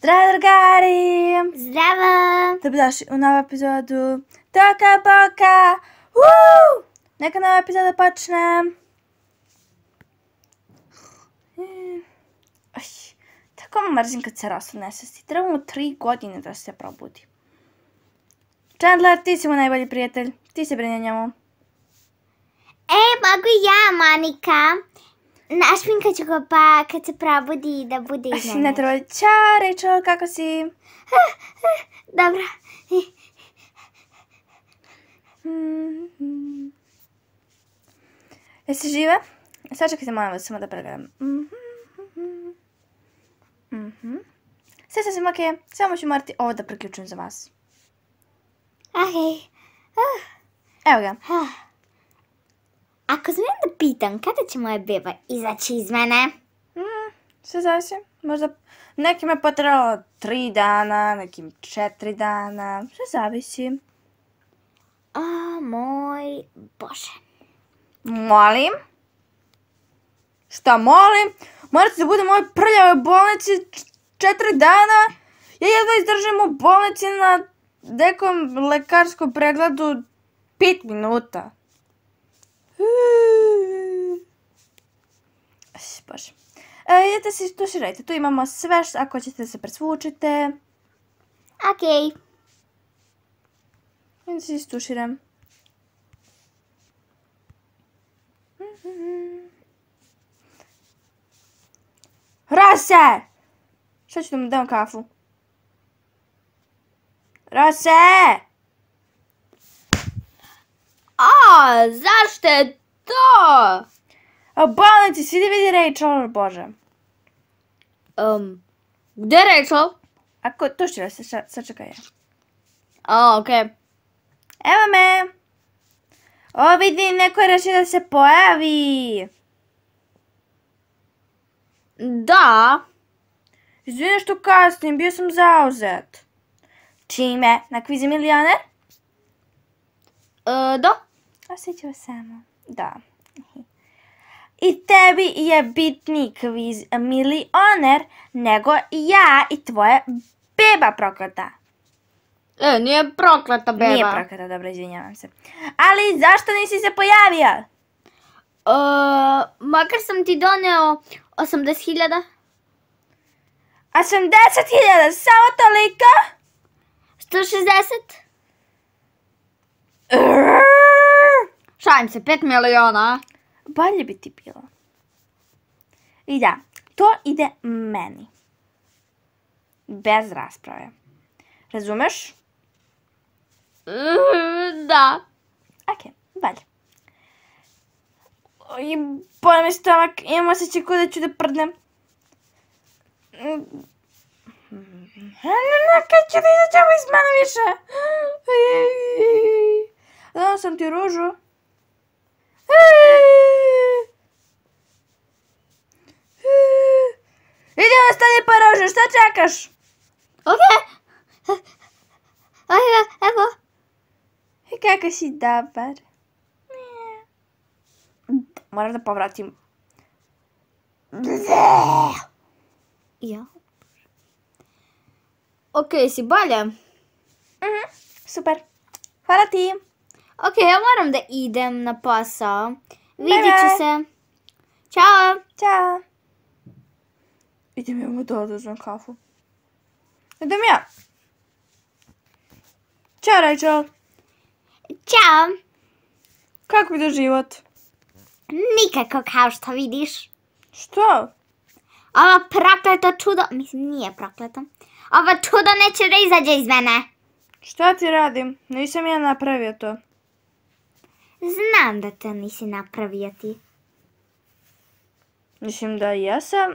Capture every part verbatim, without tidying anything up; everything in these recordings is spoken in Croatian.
Zdravo, drugari! Zdravo! Dobrodošli u novu epizodu Toka Boka! Woo! Neka nova epizoda počne! Oj, tako mrzim kad se Rosa nesvesti. Treba mu tri godine da se probudi. Chandler, ti si mu najbolji prijatelj. Ti se brini o njemu. E, mogu ja, Monika. Našminkat ću ga pa kad se probudi da bude iznenađen. Ne treba. Ćao, Rachel, kako si? Dobro. Jesi živa? Sad čekajte, molim vas samo da pregledam. Sve sasvim ok, samo ću morati ovo da priključim za vas. Okej. Evo ga. Ako smijem da pitam, kada će moja beba izaći iz mene? Sve zavisi. Možda nekim je potrebalo tri dana, nekim četiri dana. Sve zavisi. O, moj Bože. Molim? Šta molim? Morate da budem u ovoj prljavoj bolnici četiri dana. Ja jedva izdržim u bolnici na nekom lekarskom pregledu pet minuta. Bože. Idete se istuširajte. Tu imamo sve ako ćete da se presvučite. Okej. Idem se istuširam. Rose! Šta ću da mu dam kafu? Rose! A, zašto je to? A u bolnici, svi da vidi Rachel, bože. Um, gdje je Rachel? Ako, tušira se, sačekaj je. A, okej. Evo me! O, vidi, neko je rešio da se pojavi. Da. Izvini što kasnim, bio sam zauzet. Čime? Na kvizi milioner? E, da. Osjećao samo. Da. I tebi je bitniji kviz milioner nego ja i tvoja beba prokleta. E, nije prokleta beba. Nije prokleta, dobro, izvinjavam se. Ali zašto nisi se pojavio? E, makar sam ti doneo osamdeset hiljada. osamdeset hiljada, samo toliko? sto šezdeset. Šalim se, pet miliona. Bolje bi ti bilo. I da, to ide meni. Bez rasprave. Razumeš? Da. Ok, bolje. I boli mi stomak, imam osjećaj kao da ću da prdnem. Kad ću da izađemo iz mene više? Dala sam ti ružu. Idi ostani pa ružu, šta čekaš? Ok. Evo, evo. I kako si dobar. Moram da povratim. Ja. Ok, si bolje? Mhm, super. Hvala ti. Ok, ja moram da idem na posao. Vidjet Bye, ću bye. se. Ćao. Ćao. Idem ja mu da oduzmem kafu. Idem ja. Ćao, Rachel. Ćao. Kako ide život? Nikako kao što vidiš. Što? Ovo prokleto čudo, mislim nije prokleto. Ovo čudo neće da izađe iz mene. Šta ti radim? Nisam ja napravio to. Znam da to nisi napravio ti. Mislim da i ja sam.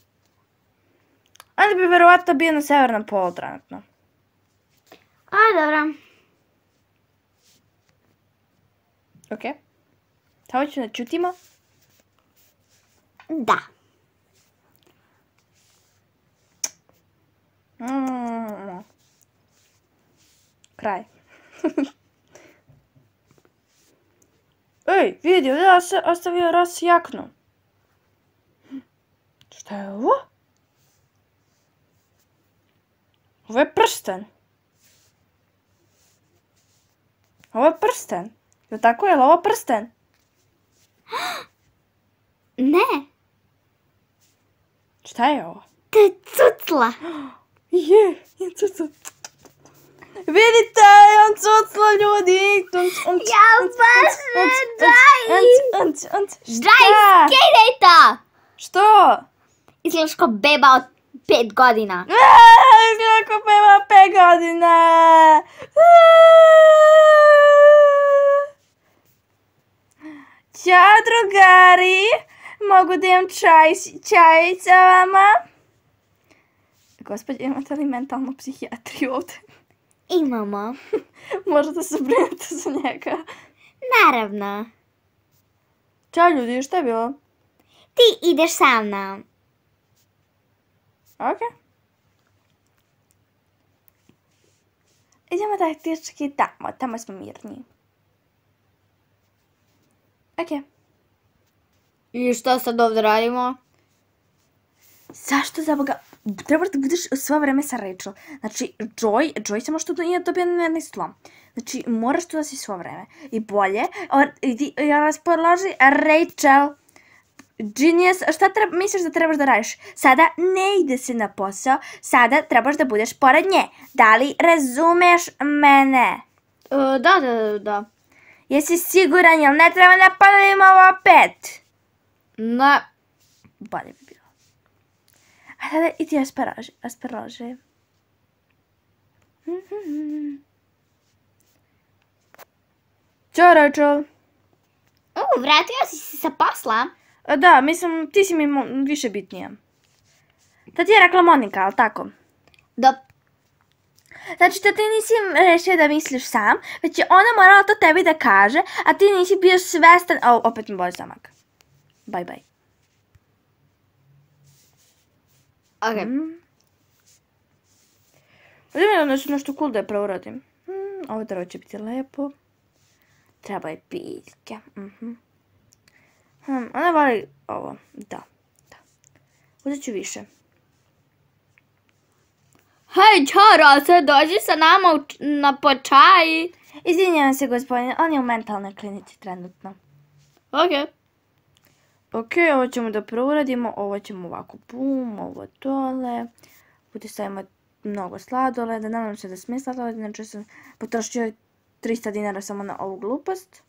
Onda bi verovatno bio na severnom polu trenutno. A, dobro. Ok. Samo ću da čutimo. Da. Mm. Kraj. Ej, vidi, ovdje je se ostavio Ross jaknu. Šta je ovo? Ovo je prsten. Ovo je prsten. Je li tako? Je li ovo prsten? Ne. Šta je ovo? To je cucla. Je, je cucla. Vidite, on cucla ljudi. Ja baš ne daj. Daj, skidaj to. Što? Izgledaš ko beba od pet godina. Izgleda ko beba od pet godina. Ćao drugari. Mogu da imam čaj, čaj sa vama? Gospodin, imate li mentalnu psihijatriju ovdje? Imamo. Možete se brinuti za njega. Naravno. Ćao ljudi, šta je bilo? Ti ideš sa mnom. Ok. Idemo taktički tamo, tamo smo mirni. Ok. I što sad ovdje radimo? Zašto za Boga? Treba da budeš svo vreme sa Rachel. Znači, Joy, Joy samo što nije dobio na slom. Znači, moraš tu da si svo vreme. I bolje, ja vas podloži, Rachel, Genius, šta treba, misliš da trebaš da radiš? Sada ne ide se na posao, sada trebaš da budeš pored nje. Da li razumeš mene? Uh, da, da, da. Jesi siguran, jel ne treba da palimo ovo opet? Ne. Bolje bi bilo. A sada i ti asparaže. Asparaže. Ćao, Rachel. U, vratio si se sa posla. Da, mislim, ti si mi više bitnija. To ti je rekla Monika, ali tako? Da. Znači, da ti nisi rešio da misliš sam, već je ona morala to tebi da kaže, a ti nisi bio svestan... O, opet mi boli stomak. Bye, bye. Ok. Idem da ću nešto cool da je preuradim. Ovo drvo će biti lepo. Treba je biljke. Ona voli ovo. Da. Uzet ću više. Hej, čaro, se dođi sa nama na po čaj. Izvinjavam se, gospodine, on je u mentalnoj klinici trenutno. Ok. Ok, ovo ćemo da prouradimo, ovo ćemo ovako bum, ovo dole. Bude stavimo mnogo sladoleda, nadam se da smije sladoleda, znači sam potrošio tristo dinara samo na ovu glupost.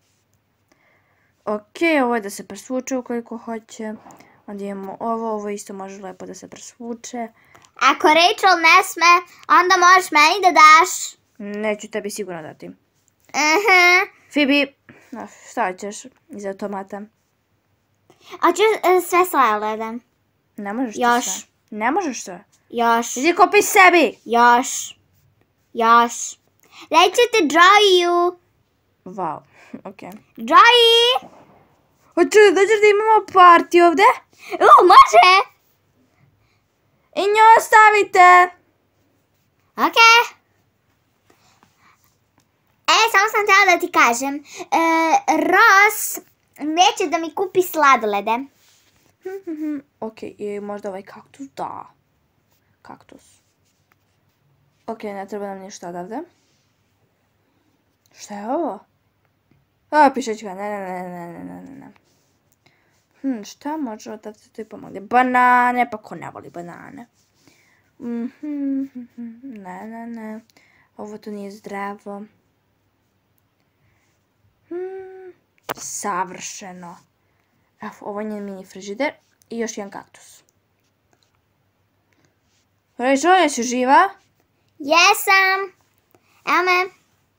Ok, ovo je da se presvuče ukoliko hoće. Onda imamo ovo, ovo isto može lepo da se presvuče. Ako Rachel ne sme, onda možeš meni da daš. Neću tebi sigurno dati. Aha. Phoebe, šta ćeš iz automata? Hoću sve sladoleda. Ne možeš ti Još. sve. Ne možeš sve. Još. Idi kupi sebi! Još. Još. Rećete Joyu. Wow, ok. Joey! Hoću da dođeš da imamo party ovdje? U, može! I nju ostavite! Ok. E, samo sam htjela da ti kažem. E, Ross neće da mi kupi sladolede. Ok, i možda ovaj kaktus? Da. Kaktus. Ok, ne treba nam ništa odavde. Šta je ovo? A, pišećka, ne, ne, ne, ne, ne, ne, ne. Hm, šta može odavde to i pomoći? Banane, pa ko ne voli banane? Ne, ne, ne. Ovo to nije zdravo. Savršeno. Evo, ovo je njen mini frižider i još jedan kaktus. Rachel, jesi živa? Jesam. Evo me.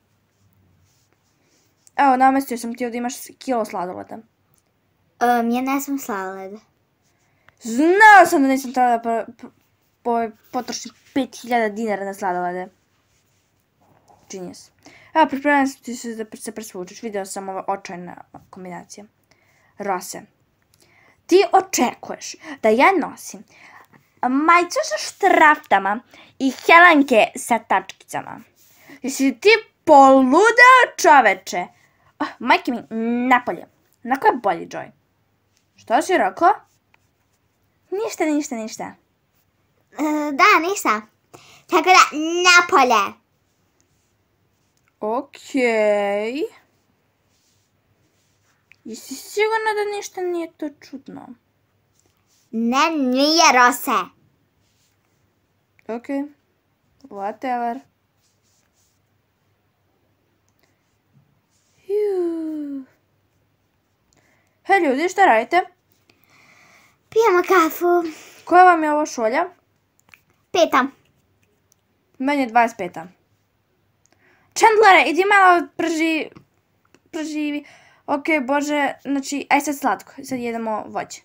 Evo, namestio sam ti ovdje imaš kilo sladoleda. Um, ja ne sam sladoled. Znao sam da nisam trebala da potrošim pet hiljada dinara na sladolede. Genius. Evo, pripremljam sam ti se da se presvučeš. Video sam ova očajna kombinacija. Rose, ti očekuješ da ja nosim majicu sa štraftama i helanke sa tačkicama. Jesi ti poludeo, čoveče? Oh, majke mi, napolje. Onako je bolji, Joy. Što si rekao? Ništa, ništa, ništa. Uh, da, ništa. Tako da, napolje. Okej. Jesi sigurna da ništa nije to čudno? Ne, nije Rose. Okej. Whatever. Juuu. Hej ljudi, šta radite? Pijemo kafu. Koja vam je ovo šolja? Peta. Meni je dvadeset peta. Chandlere, idi malo prži... Proživi. Okej, bože, znači, aj sad slatko. Sad jedemo voće.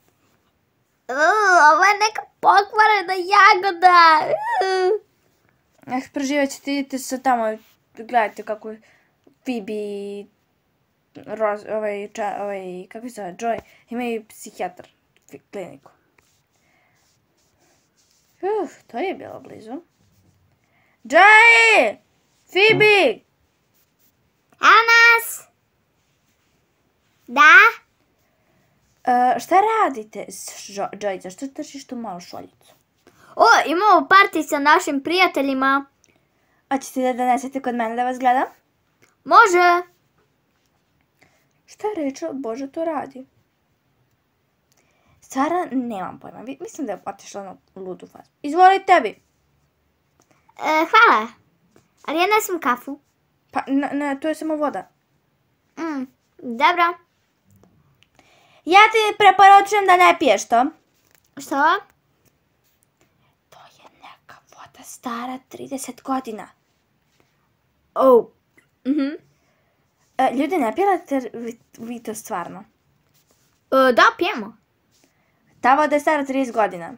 Uh, ovo je neka pokvarena jagoda. Uh. Eh, proživat ćete, idite se tamo, gledajte kako je Phoebe i Roz, ovaj, ča, ovaj, kako se zove, Joy, imaju psihijatar, kliniku. Uf, to je bilo blizu. Joy! Phoebe! Evo nas. Da? Uh, šta radite, Joy, zašto tržiš tu malu šoljicu? O, imamo party sa našim prijateljima. Hoćete da donesete kod mene da vas gledam? Može. Šta reče, Bože, to radi? Stvarno, nemam pojma. Mislim da je otišla na ludu fazu. Izvoli tebi. E, hvala. Ali ja nesim kafu. Pa, ne, ne, to je samo voda. Mm, dobro. Ja ti preporučujem da ne piješ to. Što? To je neka voda stara trideset godina. Oh. Mhm. E, ljudi, ne pijete vi, vi to stvarno? E, da, pijemo. Ta voda je stara trideset godina.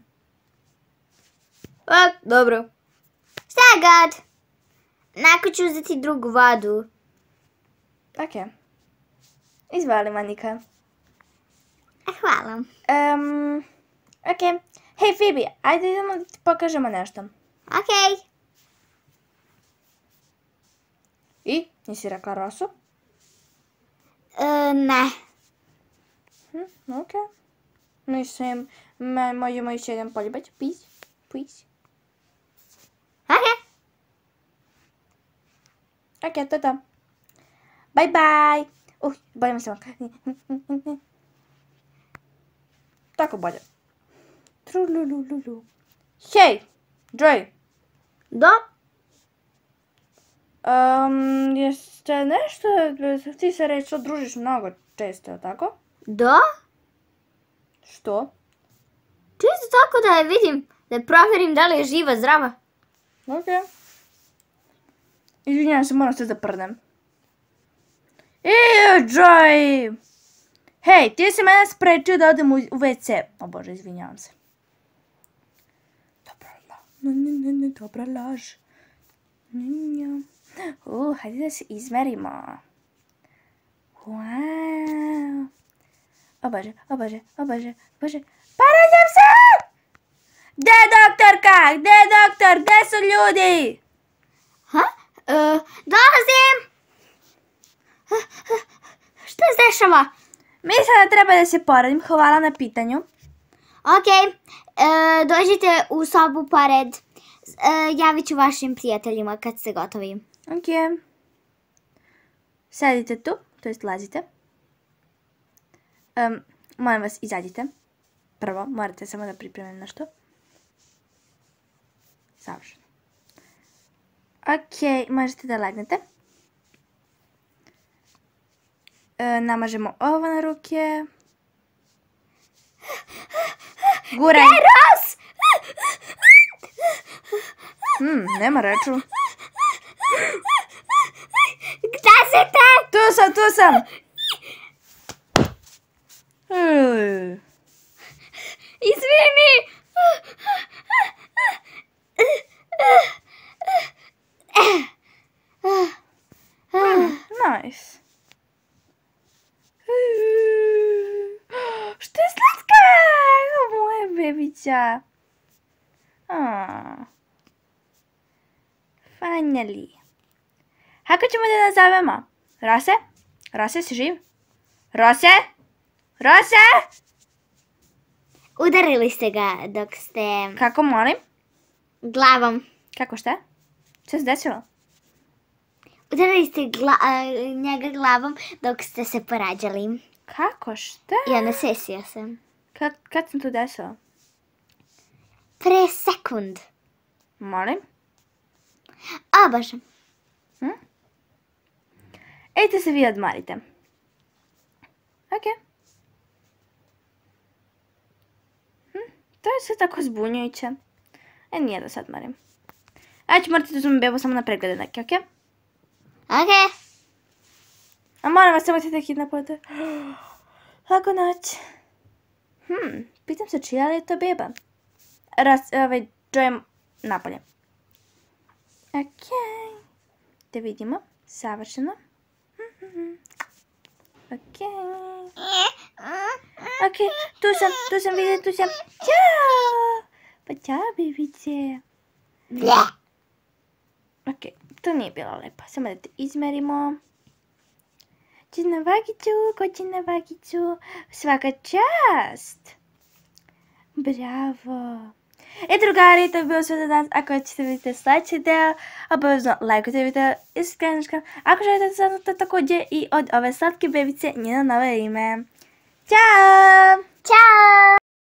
E, dobro. Šta god? Nakon ću uzeti drugu vodu. Ok. Izvoli, Monika. Hvala. Um, ok. Hej, Phoebe, ajde idemo da ti pokažemo nešto. Ok. I? Nisi rekla Rosu? E, ne. Hm, ok. Mislim, me, možemo još jedan poljubać. Please, please. Ok. Ok, to je to. Bye bye. Uh, bolje mi se ovako. Tako bolje. Trulululu. Hej, Joy. Da? Um, jeste nešto, ti se reći družiš mnogo često, je tako? Da? Što? Čisto tako da je vidim, da je provjerim da li je živa, zdrava. Ok. Izvinjam se, moram se zaprdnem. Eee, Joy! Hej, ti si mene sprečio da odem u ve ce. O Bože, izvinjavam se. Dobra laž. Ne, ne, ne, ne, dobra laž. Uh, hajde da se izmerimo. Wow. O Bože, o Bože, o Bože, o Bože. Parađam se! Gde je doktorka? Gde je doktor? Gde su ljudi? Ha? Uh, dolazim! Šta se dešava? Mislim da treba da se poradim. Hvala na pitanju. Ok, uh, dođite u sobu pored. Uh, javit ću vašim prijateljima kad ste gotovi. Ok. Sedite tu, to jest lazite. Um, molim vas, izađite. Prvo, morate samo da pripremim nešto. Savršeno. Ok, možete da legnete. E, namažemo ovo na ruke. Guraj. Ros! Hmm, nema reču. Gde si te? Tu sam, tu sam. Hmm. Izvini! Hmm, nice. Što je slatka! Moja bebića. Oh. Finally. Kako ćemo da nazovemo? Rose? Rose, si živ? Rose? Rose? Udarili ste ga dok ste... Kako molim? Glavom. Kako šta? Što se desilo? Udarili ste gla- a, njega glavom dok ste se porađali. Kako šta? I onda sesio sam. Kad, kad sam to desilo? Pre sekund. Molim? O Bože. Hm? Ejte se vi odmarite. Ok. Hm? To je sve tako zbunjujuće. E, nije da se odmarim. Ajde ću morati da uzmem bebu samo na preglede neke, ok? Ok. A moram vas samo te kidnapujete. Laku noć. Hm, pitam se čija li je to beba? Raz, ovaj, Joy napolje. Ok. Da vidimo. Savršeno. Ok. Ok, tu sam, tu sam, vidim, tu sam. Ćao! Pa ćao, bebice. Bleh. Ok, to nije bilo lepo. Samo da te izmerimo. Či na vagicu, ko će na vagicu? Svaka čast! Bravo! E drugari, to je bilo sve za danas. Ako ćete vidjeti sljedeći deo, obavezno lajkujte video i subscribe. Ako želite saznati također i od ove slatke bebice njeno novo ime. Ćao! Ćao!